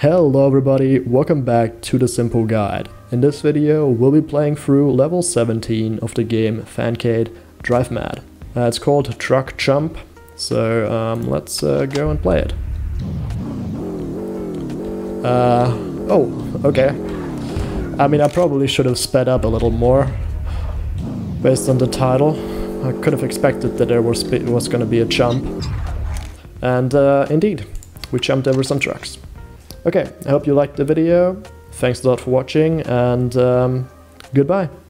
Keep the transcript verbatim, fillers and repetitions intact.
Hello everybody, welcome back to the Simple Guide. In this video we'll be playing through level seventeen of the game Fancade Drive Mad. Uh, it's called Truck Jump, so um, let's uh, go and play it. Uh, oh, okay. I mean, I probably should have sped up a little more based on the title. I could have expected that there was, was going to be a jump. And uh, indeed, we jumped over some trucks. Okay, I hope you liked the video. Thanks a lot for watching, and um, goodbye.